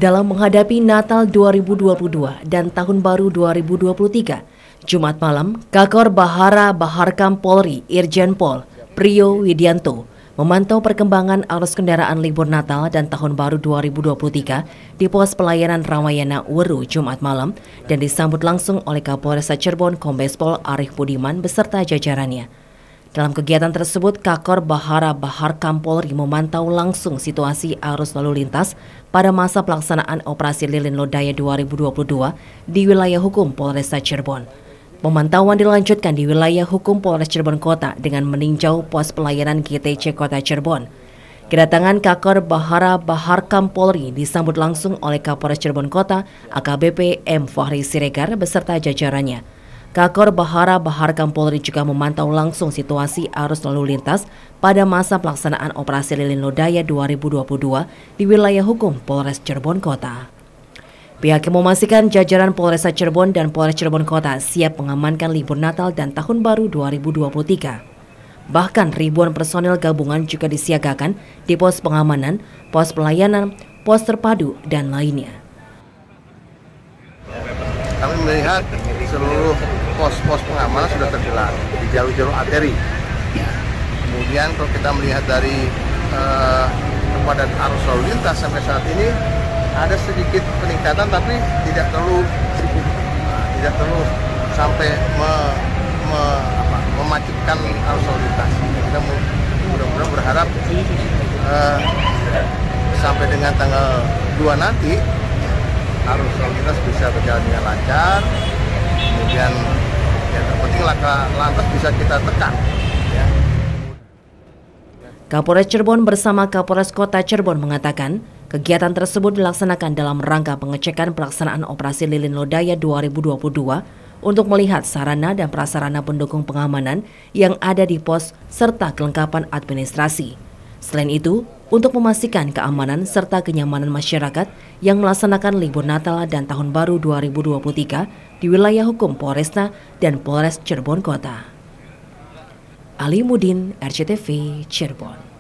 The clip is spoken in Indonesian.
Dalam menghadapi Natal 2022 dan Tahun Baru 2023, Jumat malam, Kakor Bahara Baharkam Polri Irjen Pol Priyo Widianto memantau perkembangan arus kendaraan libur Natal dan Tahun Baru 2023 di pos pelayanan Ramayana Weru Jumat malam dan disambut langsung oleh Kapolres Cirebon Kombes Pol Arief Budiman beserta jajarannya. Dalam kegiatan tersebut, Kakor Bahara Baharkam Polri memantau langsung situasi arus lalu lintas pada masa pelaksanaan Operasi Lilin Lodaya 2022 di wilayah hukum Polres Cirebon. Pemantauan dilanjutkan di wilayah hukum Polres Cirebon Kota dengan meninjau pos pelayanan GTC Kota Cirebon. Kedatangan Kakor Bahara Baharkam Polri disambut langsung oleh Kapolres Cirebon Kota AKBP M. Fahri Siregar beserta jajarannya. Kakor Bahara Baharkam Polri juga memantau langsung situasi arus lalu lintas pada masa pelaksanaan Operasi Lilin Lodaya 2022 di wilayah hukum Polres Cirebon Kota. Pihaknya memastikan jajaran Polres Cirebon dan Polres Cirebon Kota siap mengamankan libur Natal dan Tahun Baru 2023. Bahkan ribuan personel gabungan juga disiagakan di pos pengamanan, pos pelayanan, pos terpadu, dan lainnya. Kami melihat seluruh pos-pos pengamanan sudah tergelar di jalur-jalur arteri. Kemudian kalau kita melihat dari kepadatan arus lalu lintas sampai saat ini ada sedikit peningkatan, tapi tidak terlalu sampai memacetkan arus lalu lintas. Kita mudah-mudahan berharap sampai dengan tanggal 2 nanti arus lalu lintas bisa berjalan dengan lancar. Kemudian yang terpenting lantas bisa kita tekan. Ya. Kapolres Cirebon bersama Kapolres Kota Cirebon mengatakan kegiatan tersebut dilaksanakan dalam rangka pengecekan pelaksanaan Operasi Lilin Lodaya 2022 untuk melihat sarana dan prasarana pendukung pengamanan yang ada di pos serta kelengkapan administrasi. Selain itu, untuk memastikan keamanan serta kenyamanan masyarakat yang melaksanakan libur Natal dan Tahun Baru 2023 di wilayah hukum Polresta dan Polres Cirebon Kota. Ali Mudin, RCTV, Cirebon.